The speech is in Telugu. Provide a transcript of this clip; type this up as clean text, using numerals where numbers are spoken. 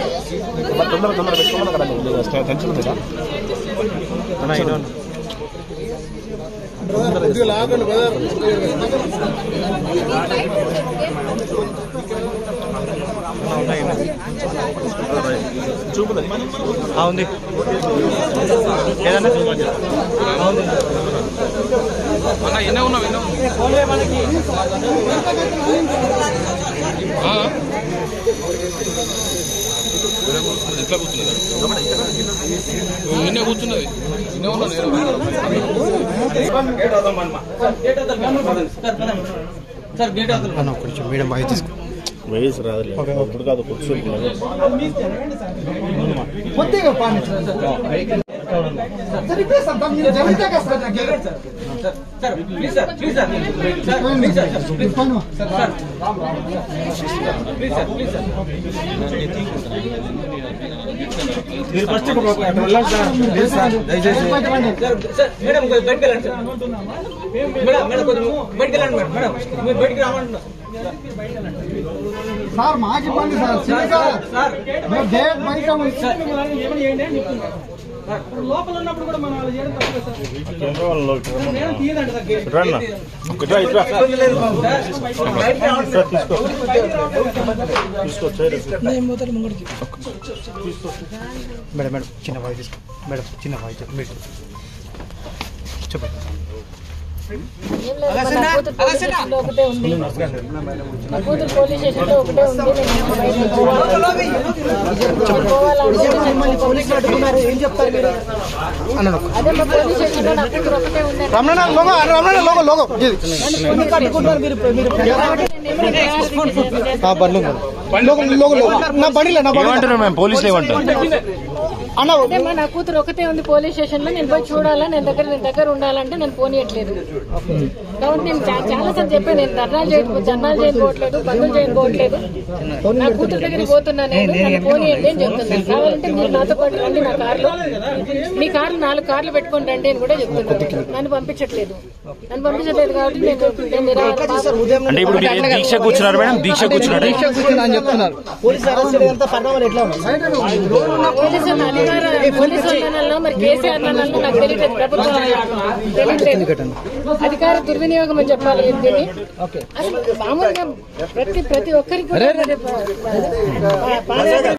తొందర పెట్టుకోమని అక్కడ టెన్షన్ ఉంది కదా చూపుతుంది ఉంది ఏదన్నా ఎన్న ఉన్నావు ఎట్లా కూర్చున్నది నిన్నే కూర్చున్నది నిన్నే ఉన్నా కొంచెం మేడం వాయిస్ తీసుకో వయసు రాదు ఇప్పుడు కాదు కూర్చోండి మీరు ఫస్ట్ దయచేసి మేడం బయటకు వెళ్ళండి మేడం బయటకు వెళ్ళండి మేడం మీరు బయటికి రామంటున్నారు సార్ మాకు ఇవ్వండి సార్ గేట్ బయట లోపల ఉన్నప్పుడు కూడా మనం మేడం మేడం చిన్న వాయి తీసుకో మేడం చిన్న వాయి చెప్పండి పోలీస్ స్టేషన్ లో ఒకటే ఉంది నా కూతురు ఒకటే ఉంది పోలీస్ స్టేషన్ లో. నేను పోయి చూడాలా, నేను దగ్గర ఉండాలంటే నేను పోనీయట్లేదు. కాబట్టి నేను చాలా సార్లు చెప్పాను, నేను ధర్నాలు చేయకపోవట్లేదు, బంధులు చేయకపోవట్లేదు. నా కూతురు దగ్గరికి పోతున్నా, నేను నన్ను పోనీయండి అని చెప్తున్నాను. కావాలంటే మీరు నాతో పాటు రండి, నా కార్లో, మీ కార్లు 4 కార్లు పెట్టుకొని రండి అని కూడా చెప్తున్నాను. నన్ను పంపించట్లేదు కాబట్టి మరి కేసీఆర్ నాకు తెలియలేదు, ప్రభుత్వం తెలియలేదు, అధికార దుర్వినియోగం అని చెప్పాలి. దీన్ని అసలు మామూలుగా ప్రతి ఒక్కరికి